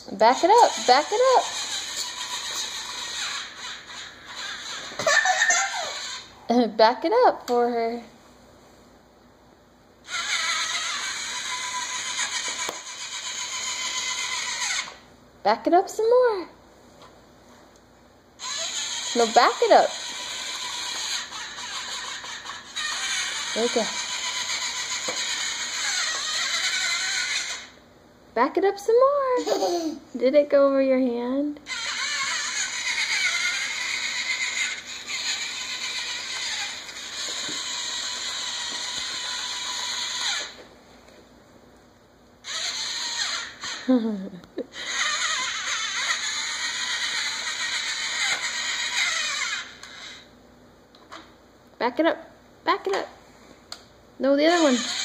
Back it up. Back it up. Back it up for her. Back it up some more. No, back it up. There you go. Back it up some more. Did it go over your hand? Back it up. Back it up. No, the other one.